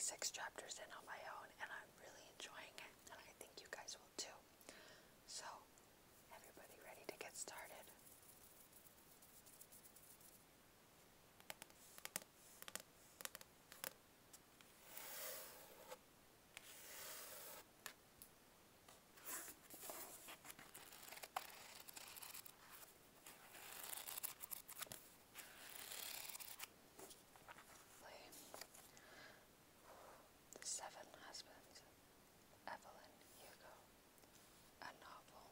6 chapters in on my own, and I'm really enjoying it, and I think you guys will too. So, everybody ready to get started? The Seven Husbands, Evelyn, Hugo, a novel.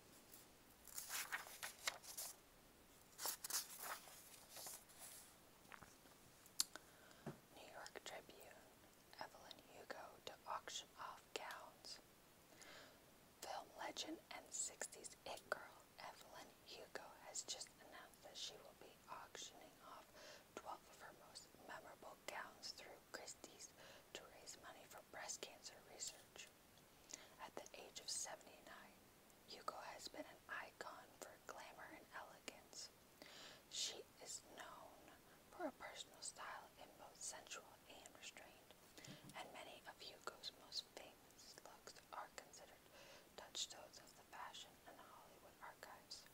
New York Tribune, Evelyn Hugo to auction off gowns. Film legend and 60s it girl Evelyn Hugo has just announced that she will be auctioning off 12 of her most memorable gowns through Christie's to raise money for breast cancer research. At the age of 79, Hugo has been an icon for glamour and elegance. She is known for a personal style in both sensual and restrained, and many of Hugo's most famous looks are considered touchstones of the fashion and Hollywood archives.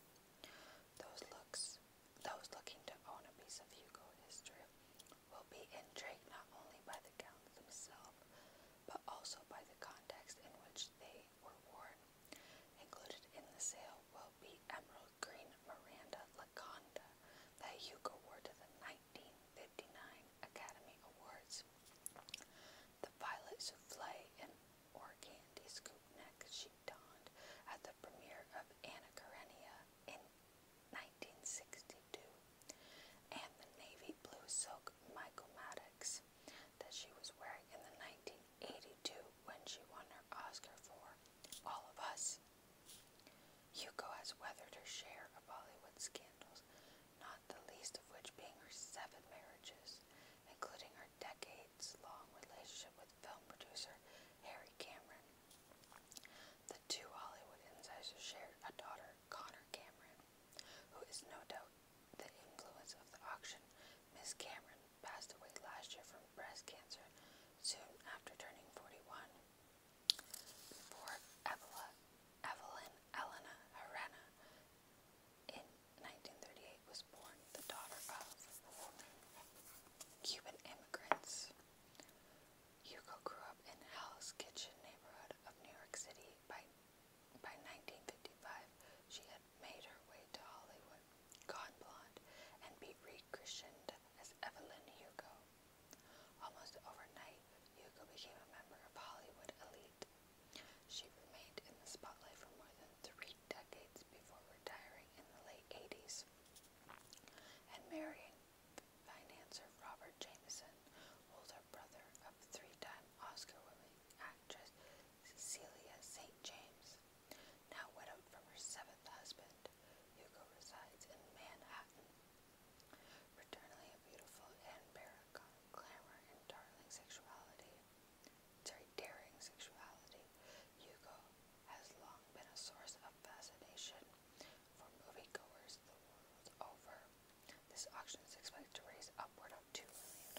Those looking to own a piece of Hugo history will be intrigued not only by the gowns themselves, but also by the context in which they were worn. Included in the sale will be emerald green Miranda Laconda that Hugo wore to the 1959 Academy Awards, the violet souffle and organdy scoop neck she donned at the premiere of Anna Karenina in 1962, and the navy blue silk Michael Maddox that she was wearing in the 1982 when she won her Oscar for All of Us. Hugo has weathered her share of Hollywood scandals, not the least of which being her 7 marriages, including her decades-long relationship with film producer Harry Cameron. The two Hollywood insiders shared a daughter, Connor Cameron, who is no doubt the influence of the auction. Miss Cameron passed away last year from breast cancer, soon after turning 41. Before Evelyn Elena Herrera in 1938 was born, the daughter of Cuban immigrants. Hugo grew up in Hell's Kitchen neighborhood of New York City. By 1955, she had made her way to Hollywood, gone blonde, and be rechristened as Evelyn Hugo. Almost overnight, Hugo became a member of Hollywood elite. She remained in the spotlight for more than 3 decades before retiring in the late 80s and marrying financier Robert Jameson, older brother of 3-time Oscar-winning actress Cecilia St. James. Now widowed from her 7th husband, Hugo resides in Manhattan. Eternally a beautiful and paragon of glamour and daring sexuality, Hugo has long been a source of fascination for moviegoers the world over. This auction is expected to raise upward of $2 million.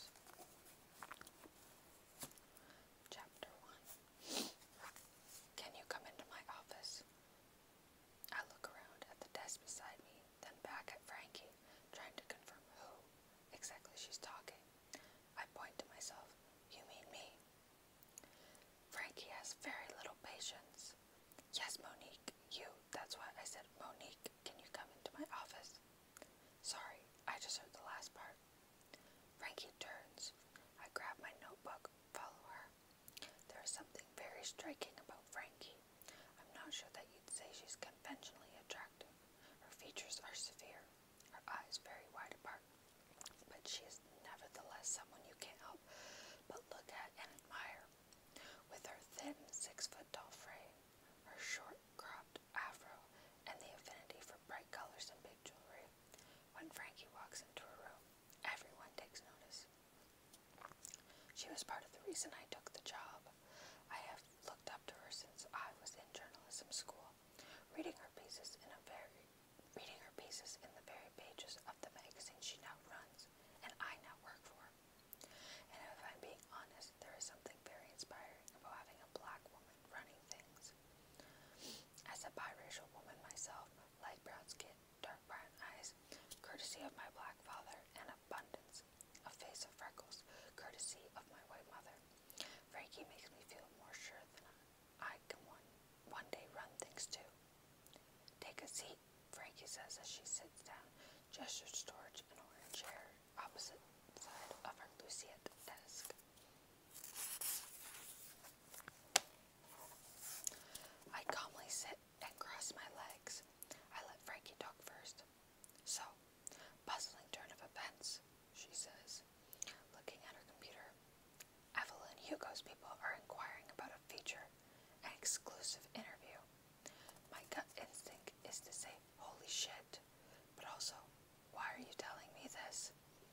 Chapter 1. Can you come into my office? I look around at the desk beside me, then back at Frankie, trying to confirm who exactly she's talking. I point to myself. You mean me? Frankie has very little patience. Yes, Monique, you. That's why I said, Monique, can you come into my office? Sorry, I just heard the last part. Frankie turns. I grab my notebook, follow her. There is something very striking about Frankie. I'm not sure that you'd say she's conventionally attractive. Her features are severe, her eyes very wide apart, but she is nevertheless someone you can't help but look at and admire. With her thin 6-foot-tall frame, her short cropped afro, and the affinity for bright colors and big jewelry, when Frankie walks into a room, everyone takes notice. She was part of the reason I took the job. I have looked up to her since I was in journalism school, reading her pieces in the very pages of the magazine she now runs and I now work for. And if I'm being honest, there is a As a biracial woman myself, light brown skin, dark brown eyes, courtesy of my black father, and abundance, a face of freckles, courtesy of my white mother, Frankie makes me feel more sure than I can one day run things too. Take a seat, Frankie says as she sits down, gestures towards an orange chair opposite side of her Lucette desk. I calmly sit and cross my legs. I let Frankie talk first. So, puzzling turn of events, she says, looking at her computer. Evelyn, Hugo's people are inquiring about a feature, an exclusive interview. My gut instinct is to say, holy shit, but also, why are you telling me this?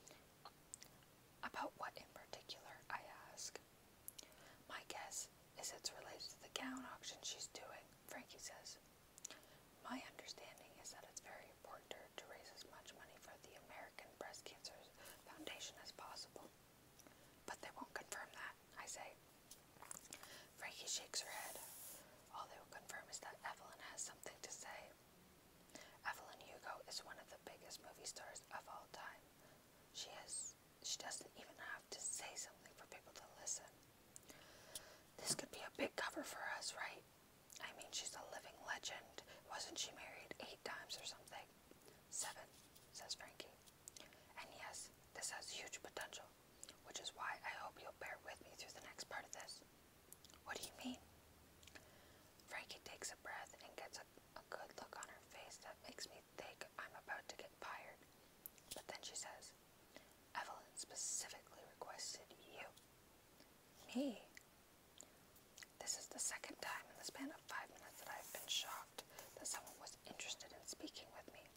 About what in particular, I ask. My guess is it's related to the gown auction she's doing, Frankie says. My understanding is that it's very important to her to raise as much money for the American Breast Cancer Foundation as possible. But they won't confirm that, I say. Frankie shakes her head. All they will confirm is that Evelyn has something to say. Evelyn Hugo is one of the biggest movie stars of all time. She doesn't even have to say something for people to listen. This could be a big cover for us, right? I mean, she's a living legend. Wasn't she married 8 times or something? 7, says Frankie. And yes, this has huge potential, which is why I hope you'll bear with me through the next part of this. What do you mean? Frankie takes a breath and gets a good look on her face that makes me think I'm about to get fired. But then she says, Evelyn specifically requested you. Me? This is the second time in the span of 5 minutes that I've been shocked that someone was interested in speaking with me.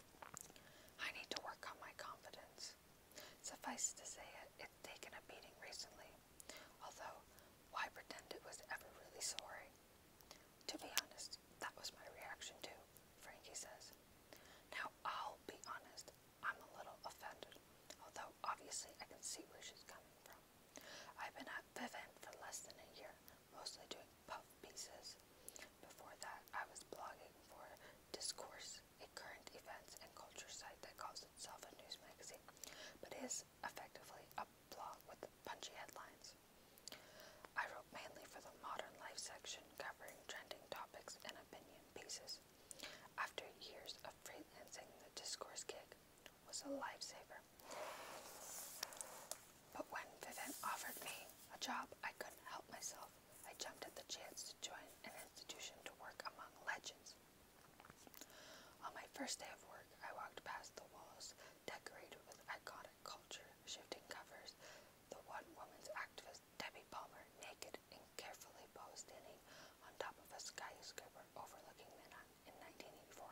I need to work on my confidence. Suffice to say, it's taken a beating recently, although why pretend it was ever really sorry? To be honest, that was my reaction too, Frankie says. Now, I'll be honest, I'm a little offended, although obviously I can see where she's coming from. I've been at Vivint for less than a year, mostly doing puff pieces. Before that, I was blogging for Discourse, a current events and culture site that calls itself a news magazine, but is effectively a blog with punchy headlines. I wrote mainly for the modern life section, covering trending topics and opinion pieces. After years of freelancing, the Discourse gig was a lifesaver. But when Vivint offered me a job, I couldn't help myself. I jumped at the chance to join an institution to work among legends. On my first day of work, I walked past the walls decorated with iconic culture, shifting covers, the one woman's activist Debbie Palmer naked and carefully posed standing on top of a skyscraper overlooking Manhattan in 1984.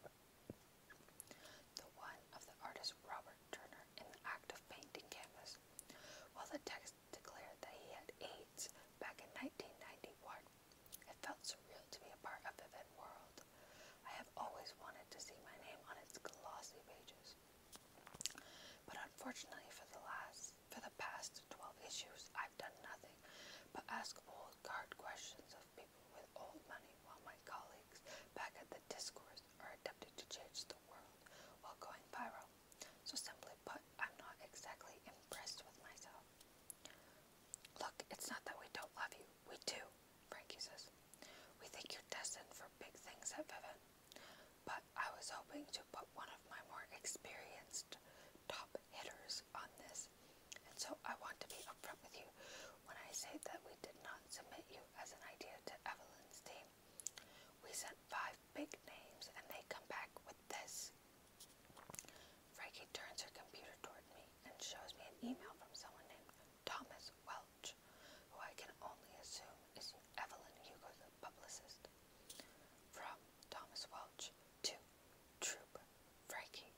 The one of the artist Robert Turner in the act of painting canvas, while the text declared that he had AIDS back in 1991. It felt surreal to be a part of the Vivint world. I have always wanted to see my name on its glossy pages. But unfortunately for the past 12 issues, I've done nothing but ask old card questions of people with old money while my colleagues back at the Discourse are attempting to change the world while going viral. So simply put, I'm not exactly impressed with myself. Look, it's not that we don't love you. We do, Frankie says. We think you're destined for big things at Vivint. But I was hoping to put one of my more experienced top hitters on this. And so I want to be upfront with you when I say that we did not submit you as an idea to Evelyn's team. We sent 5 big names and they come back with this. Frankie turns her computer toward me and shows me an email from someone named Thomas Welch, who I can only assume is Evelyn Hugo's publicist. From Thomas Welch to Troop Frankie.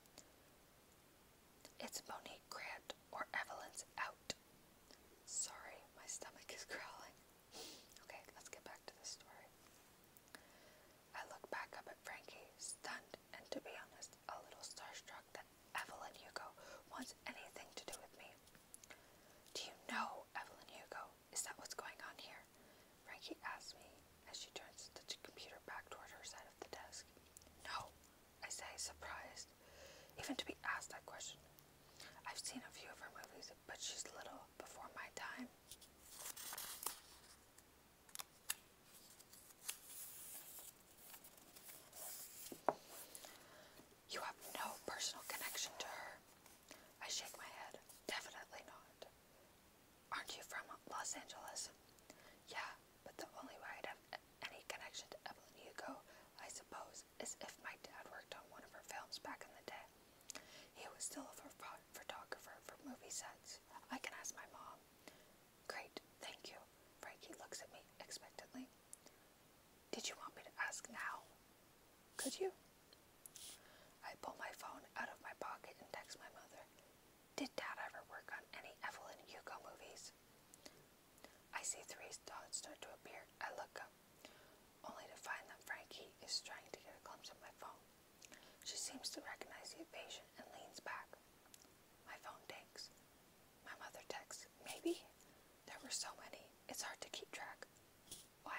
It's Monique Grant or Evelyn's out. Sorry, my stomach is growling. Okay, let's get back to the story. I look back up even to be asked that question. I've seen a few of her movies, but she's little before my time. You have no personal connection to her. I shake my head. Definitely not. Aren't you from Los Angeles? Yeah, but the only way I'd have any connection to Evelyn Hugo, I suppose, is if my dad worked on one of her films back in the day. He was still a photographer for movie sets. I can ask my mom. Great, thank you. Frankie looks at me expectantly. Did you want me to ask now? Could you? I pull my phone out of my pocket and text my mother. Did Dad ever work on any Evelyn Hugo movies? I see 3 dots start to appear. I look up, only to find that Frankie is trying to get a glimpse of my phone. She seems to recognize the evasion and leans back. My phone dings. My mother texts, maybe? There were so many, it's hard to keep track. Why?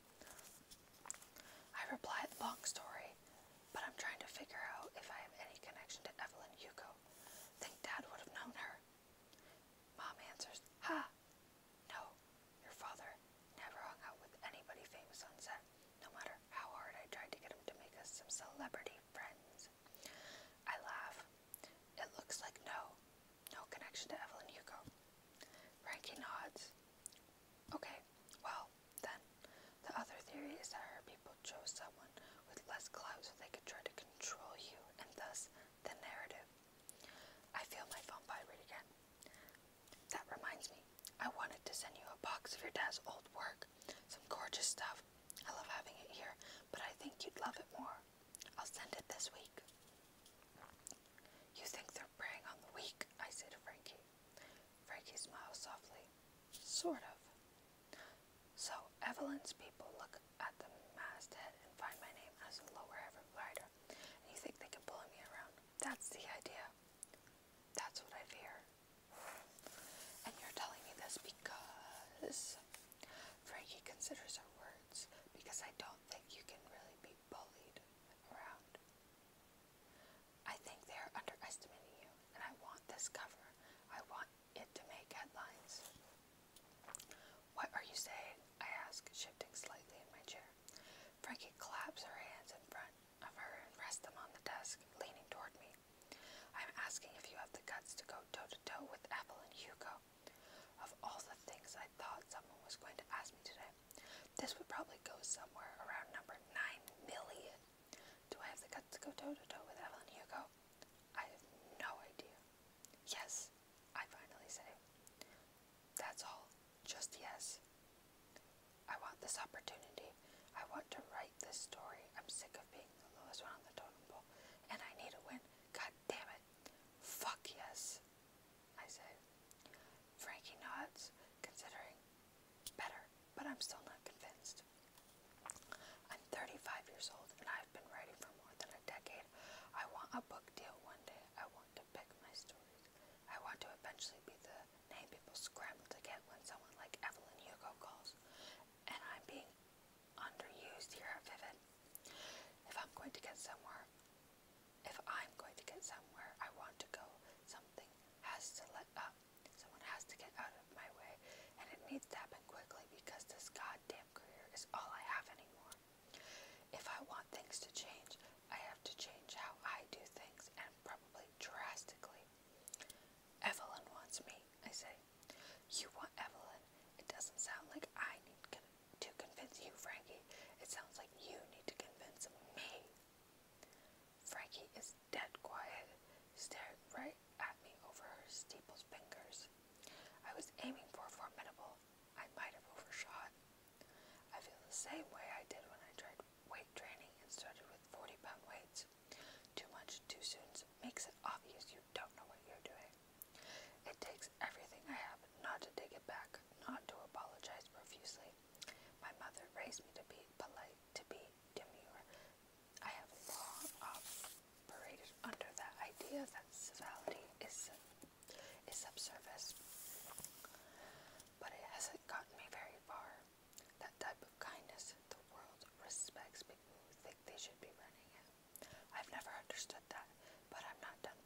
I reply, long story, but I'm trying to figure out if I have any connection to Evelyn Hugo. Think Dad would have known her. Mom answers, ha! No, your father never hung out with anybody famous on set, no matter how hard I tried to get him to make us some celebrity friends. I laugh. It looks like no connection to Evelyn Hugo. Frankie nods. Okay, well, then, the other theory is that her people chose someone with less clout so they could try to control you, and thus, the narrative. I feel my phone vibrate again. That reminds me, I wanted to send you a box of your dad's old work. Some gorgeous stuff. I love having it here, but I think you'd love it more. I'll send it this week. You think they're preying on the weak, I say to Frankie. Frankie smiles softly. Sort of. So, Evelyn's people look at the masthead and find my name as a lower heaven rider, and you think they can bully me around. That's the idea. That's what I fear. And you're telling me this because... Frankie considers her words, because I don't think you can really be bullied around. I think they are underestimating you, and I want this cover. I want it to make headlines. What are you saying? I ask, shifting slightly in my chair. Frankie claps her hands in front of her and rests them on the desk, leaning toward me. I'm asking if you have the guts to go toe-to-toe with Evelyn Hugo. Of all the things I thought someone was going to ask me today, this would probably go somewhere around number 9 million. Do I have the guts to go toe-to-toe with Evelyn Hugo? I have no idea. Yes, I finally say. That's all. Just yes. I want this opportunity. I want to write this story. I'm sick of being the lowest one on the totem pole, and I need a win. God damn it. Fuck yes, I say. Frankie nods, considering. Better, but I'm still not convinced. I'm 35 years old, and I've been writing for more than a decade. I want a book deal one day. I want to pick my stories. I want to eventually be the name people scramble to get when someone like Evelyn Hugo calls. And I'm being underused here at Vivid. If I'm going to get somewhere, I want to go. Something has to let up. Someone has to get out of my way. And it needs to happen quickly because this goddamn career is all I have anymore. If I want things to change, I have to change how I do things, and probably drastically. Evelyn wants me, I say. You want Evelyn? It doesn't sound like I need to convince you, Frankie. It sounds like you need to convince me. Frankie is dead quiet, staring right at me over her steeple's fingers. I was aiming for formidable. I might have overshot. I feel the same way I did when I tried weight training and started with 40-pound weights. Too much too soon makes it obvious you don't know what you're doing. It takes everything I have not to take it back, not to apologize profusely. My mother raised me to be polite, to be demure. I have long operated under that idea that civility is subservice. But it hasn't gotten me very far. That type of kindness the world respects people who think they should be running it. I've never understood that, but I'm not done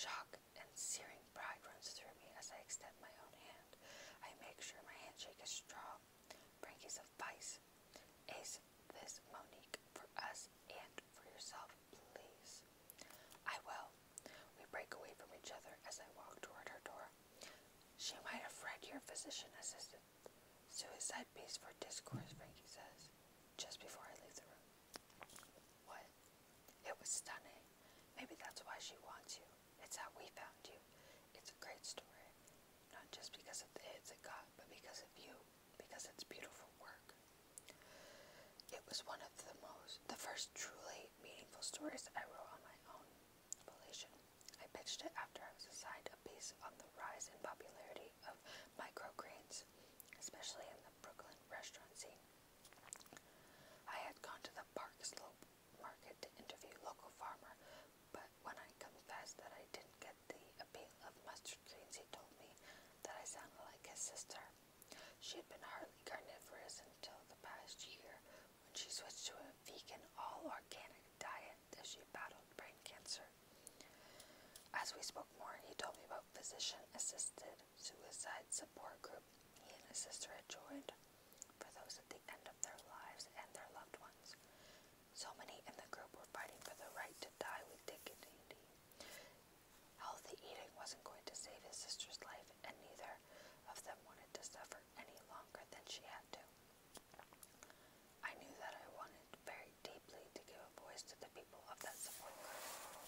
Shock and searing pride runs through me as I extend my own hand. I make sure my handshake is strong. Frankie's advice. Ace this, Monique, for us and for yourself, please. I will. We break away from each other as I walk toward her door. She might have read your physician assistant suicide piece for discourse, Frankie says, just before I leave the room. What? It was stunning. Maybe that's why she wants you. It's how we found you. It's a great story. Not just because of the hits it got, but because of you. Because it's beautiful work. It was one of the first truly meaningful stories I wrote on my own volition. I pitched it after I was assigned a piece on the rise in popularity of microgreens, especially in the Brooklyn restaurant scene. I had gone to the Park Slope market to interview a local farmer, but when I confessed that I didn't get the appeal of mustard greens, he told me that I sounded like his sister. She had been hardly carnivorous until the past year, when she switched to a vegan, all-organic diet as she battled brain cancer. As we spoke more, he told me about physician-assisted suicide support group he and his sister had joined for those at the end of their lives and their loved ones. So many in the group were fighting for the right to die with dignity. Healthy eating wasn't going to save his sister's life, and neither of them wanted to suffer any longer than she had to. I knew that I wanted very deeply to give a voice to the people of that support group.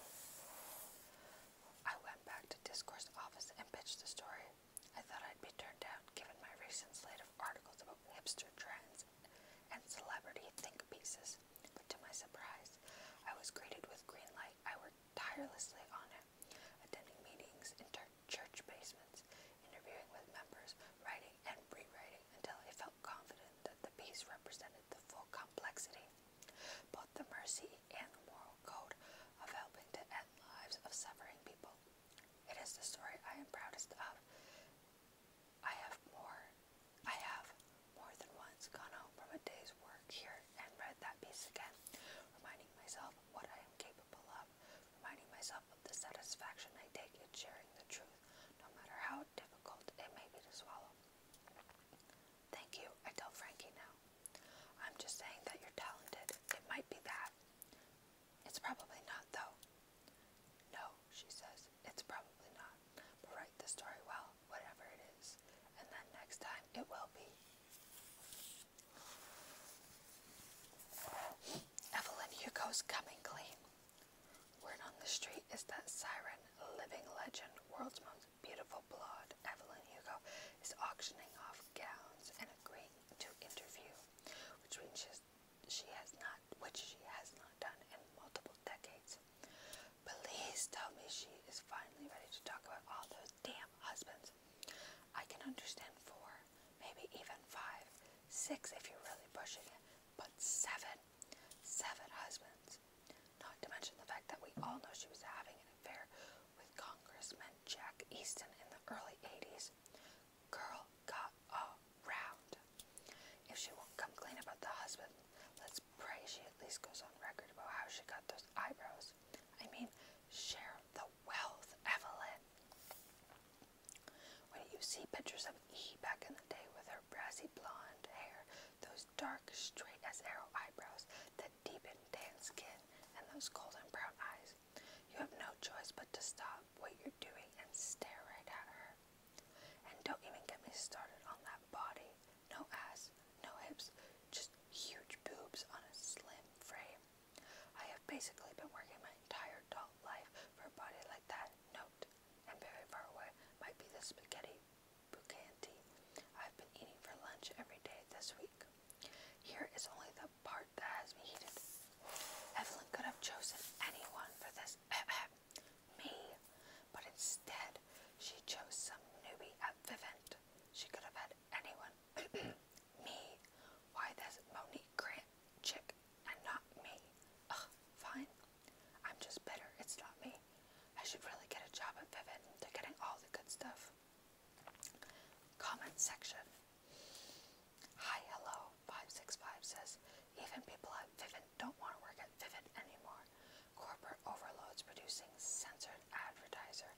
I went back to Discourse office and pitched the story. I thought I'd be turned down given my recent slate of articles about hipster trends and celebrity think pieces, but to my surprise, I was greeted with green light. I worked tirelessly on it, attending meetings in church basements, interviewing with members, writing and rewriting until I felt confident that the piece represented the full complexity, both the mercy and the moral code of helping to end lives of suffering people. It is the story I am proudest of. I have more than once gone home from a day's work here and read that piece again, reminding myself what I am capable of, reminding myself of the satisfaction I take in sharing the truth, no matter how difficult it may be to swallow. Thank you, I tell Frankie now. I'm just saying that you're talented. It might be that. It's probably not, though. No, she says, it's probably not. But write the story well, whatever it is. And then next time, it will be. Evelyn, Hugo's coming clean. Word on the street is that siren, living legend, world's most beautiful blonde, Evelyn Hugo, is auctioning off gowns and agreeing to interview, which she has not done in multiple decades. Please tell me she is finally ready to talk about all those damn husbands. I can understand 4, maybe even 5, 6 if you're really pushing it, but 7 husbands. Not to mention the fact that we all know she was having an affair with Congressman Jack Easton in the early 80s. Girl got around. If she won't come clean about the husband, let's pray she at least goes on record about how she got those eyebrows. I mean, share the wealth, Evelyn. When you see pictures of E back in the day with her brassy blonde hair, those dark, straight as arrow eyebrows, that deepened tan skin, and those golden brown eyes, you have no choice but to stop what you're doing and stare right at her. And don't even get me started on that body. No ass, no hips, just huge boobs on a slim frame. I have basically been working my entire adult life for a body like that. Note, and very far away, might be the spaghetti bucante I've been eating for lunch every day this week. Here is only the part that has me heated. Evelyn could have chosen anyone for this, me, but instead she chose some newbie at Vivint. She could have had anyone, me. Why this Monique Grant chick and not me? Ugh, fine. I'm just bitter it's not me. I should really get a job at Vivint. They're getting all the good stuff. Comment section. Hi, hello, 565 says, even people at Vivint don't want to work at Vivint anymore. Corporate overload's producing censored advertiser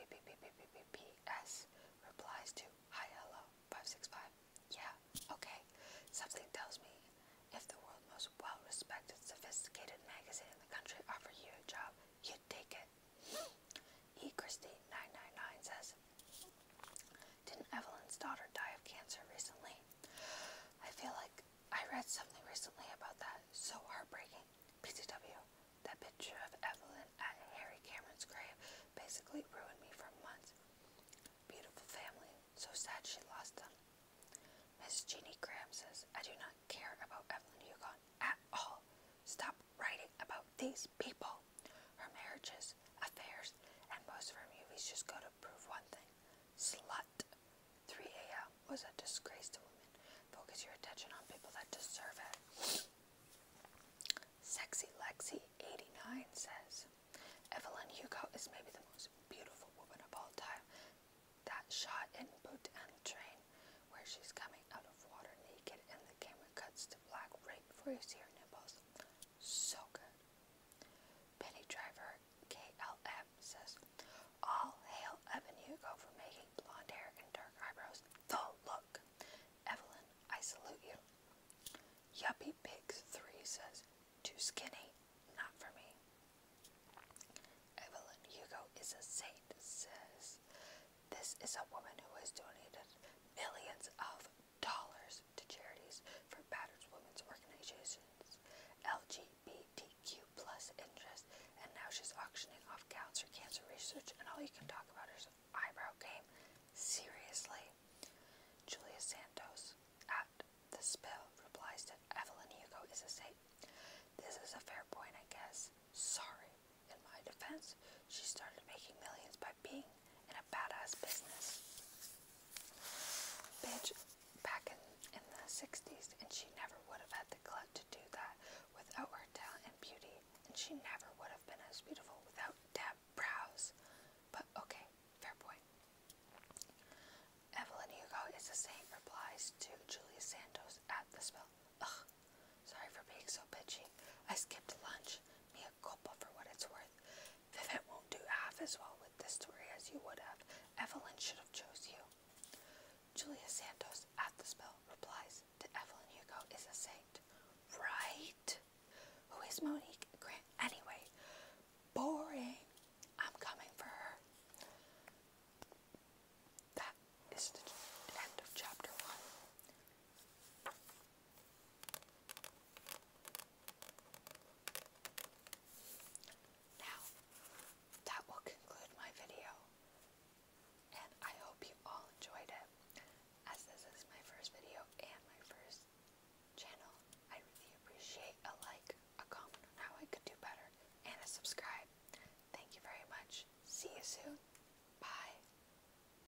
P.S. replies to Hi Hello 565. Yeah, okay. Something tells me if the world's most well-respected, sophisticated magazine in the country offered you a job, you'd take it. E. Christie 999 says, didn't Evelyn's daughter die of cancer recently? I feel like I read something recently about that. So heartbreaking. PCW. That picture of Evelyn at Harry Cameron's grave basically ruined me for months. Beautiful family. So sad she lost them. Miss Jeannie Graham says, I do not care about Evelyn Hugo at all. Stop writing about these people. Her marriages, affairs, and most of her movies just go to prove one thing. Slut. 3 a.m. was a disgrace to women. Focus your attention on people that deserve it. Sexy Lexi 89 says, Evelyn Hugo is maybe the most beautiful woman of all time. That shot in Boot and Train, where she's coming out of water naked and the camera cuts to black right before you see her nipples. So good. Penny Driver KLM says, all hail Evan Hugo for making blonde hair and dark eyebrows the look. Evelyn, I salute you. Yuppie Pigs 3 says, too skinny, not for me. Evelyn Hugo is a saint says, this is a woman who has donated millions of dollars to charities for battered women's organizations, LGBTQ plus interest, and now she's auctioning off gowns for cancer research, and all you can talk about is eyebrow game. Seriously. Julia Santos at The Spill replies to Evelyn Hugo is a saint. This is a fair point, I guess. Sorry. In my defense, she started making millions by being in a badass business. Bitch, back in the 60s, and she never would have had the glut to do that without her talent and beauty, and she never would have been as beautiful without dab brows. But okay, fair point. Evelyn Hugo is a saint replies to Julia Santos at The Spill. Ugh, sorry for being so bitchy. I skipped lunch. Mea culpa for what it's worth. Vivint won't do half as well with this story as you would have. Evelyn should have chose you. Julia Santos